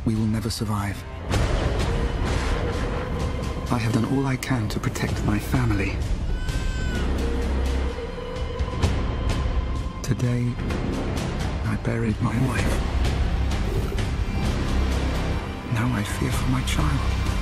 we will never survive. I have done all I can to protect my family. Today, I buried my wife. Now I fear for my child.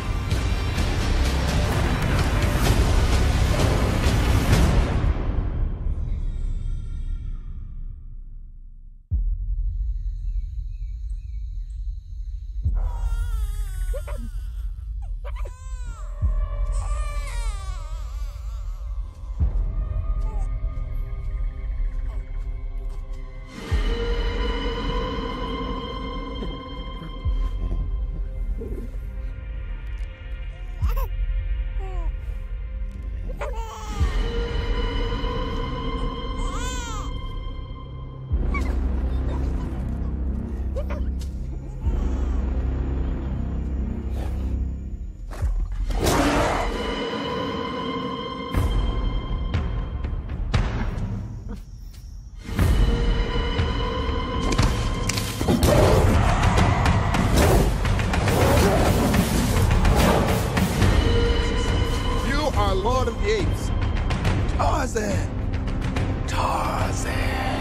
Lord of the Apes. Tarzan. Tarzan.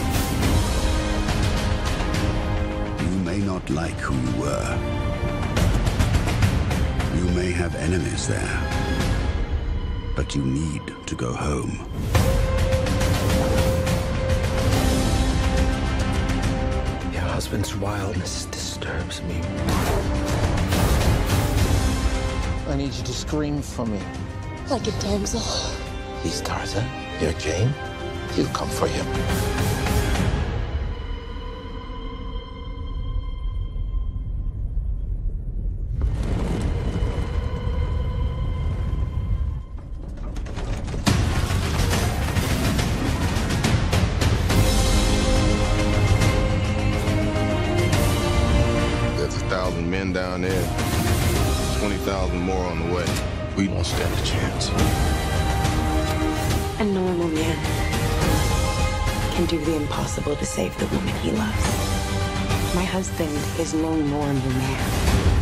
You may not like who you were. You may have enemies there. But you need to go home. Your husband's wildness disturbs me. I need you to scream for me. Like a damsel. He's Tarzan. You're Jane. He'll come for you. There's 1,000 men down there. 20,000 more on the way. We don't stand a chance. A normal man can do the impossible to save the woman he loves. My husband is no normal man.